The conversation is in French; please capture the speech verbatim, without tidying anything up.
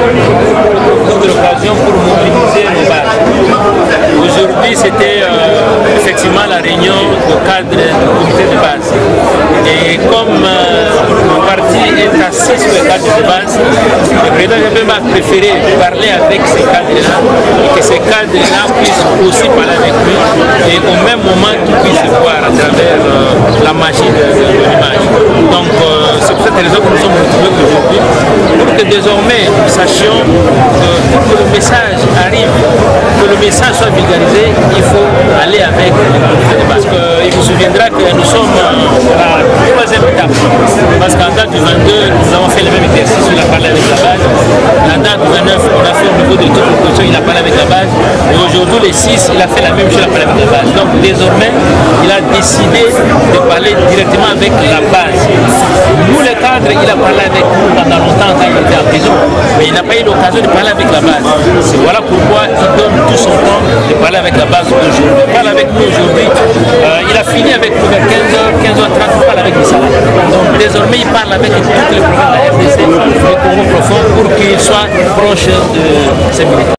de l'occasion pour mobiliser nos bases. Aujourd'hui, c'était euh, effectivement la réunion de cadre du comité de base. Et comme euh, le parti est assis sur le cadre de base, le président Jabemba a préféré parler avec ces cadres-là et que ces cadres-là puissent aussi parler avec lui et au même moment qu'ils puissent voir à travers euh, la magie de, de, de l'image. Donc euh, c'est pour cette raison que nous sommes retrouvés aujourd'hui pour que désormais nous sachions que pour que le message arrive, que le message soit vulgarisé, il faut aller avec le comité de base. Parce qu'il vous souviendra que nous sommes à la troisième étape. Parce qu'en date du vingt-deux, nous avons fait le même exercice, il a parlé avec la base. La date du vingt-neuf, on a fait au niveau de toute proposition, il a parlé avec la base. Et aujourd'hui, le six, il a fait la même chose, il a parlé avec la base. Donc désormais, il a décidé de parler directement avec la base. Nous, les cadres, il a parlé avec nous pendant longtemps quand il était en prison. Mais il n'a pas eu l'occasion de parler avec la base. C'est voilà pourquoi il donne tout son temps de parler avec la base aujourd'hui. Il parle avec nous aujourd'hui. Euh, il a fini avec nous vers quinze heures, quinze heures trente, il parle avec les salariés. Donc désormais, il parle avec tous les programmes de la R D C, le Congo profond, pour qu'il soit proche de ses militaires.